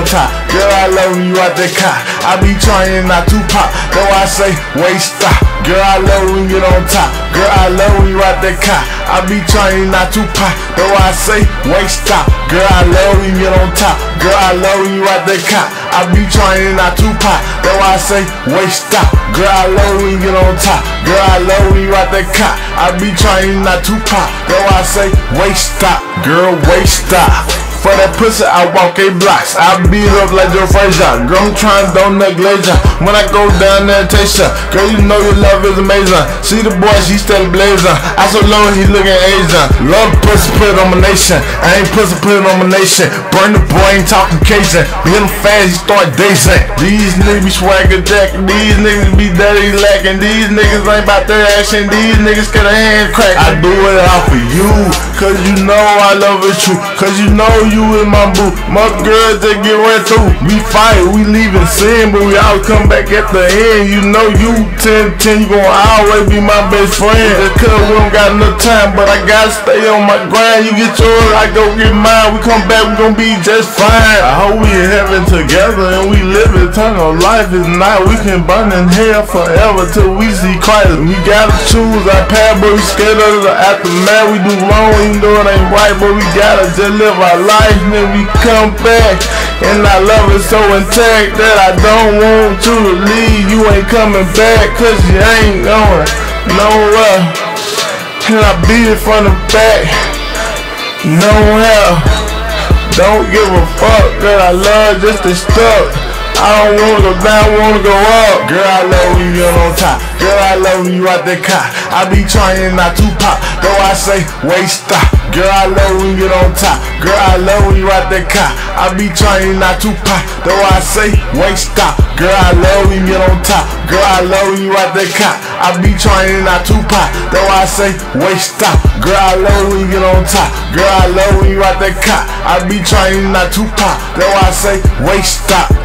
on top. Girl, I love when you out that car. I be trying not to pop, though I say waist stop. Girl, I love when you get on top. Girl, I love when you out that car. I be trying not to pop, though I say waist stop. Girl, I love when you get on top. Girl, I love when you out that car. I be trying not to pop, though I say waist stop. Girl, I love when you get on top. Girl, I love when you out that car. I be trying not to pop, though I say waist stop. Girl, waist stop. For that pussy, I walk 8 blocks. I beat up like Joe Frazier. Girl, I'm trying, don't neglect ya. When I go down there and taste ya, girl, you know your love is amazing. See the boy, she still blazing. I so low, he looking Asian. Love pussy, put it on my nation. I ain't pussy, put it on my nation. Burn the boy, ain't talking Cajun. Hit him fast, he start dazing. These niggas be swagger jacking. These niggas be dirty lacking. These niggas ain't about their action. These niggas get a hand crack. I do it all for you, cause you know I love it true. Cause you know you in my boo. My girls that get right through. We fight, we leaving sin, but we always come back at the end. You know you 10-10, you gon' always be my best friend. Just cause we don't got enough time, but I gotta stay on my grind. You get yours, I go get mine. We come back, we gon' be just fine. I hope we in heaven together and we live eternal life. If not, we can burn in hell forever till we see Christ. We gotta choose our path, but we scared of the aftermath. We do wrong even though it ain't right, but we gotta just live our life. Then we come back, and our love is so intact that I don't want you to leave. You ain't coming back, cause you ain't going nowhere. And I beat it from the back, nowhere. Don't give a fuck, girl, I love just the stuff. I don't wanna go down, wanna go up. Girl, I love when you get on top. Girl, I love when you out that car. I be trying not to pop, though I say waist stop. Girl, I love when you get on top. Girl, I love when you out that car. I be trying not to pop, though I say waist stop. Girl, I love when you get on top. Girl, I love when you out that car. I be trying not to pop, though I say waist stop. Girl, I love when you get on top. Girl, I love when you out that car. I be trying not to pop, though I say waist stop.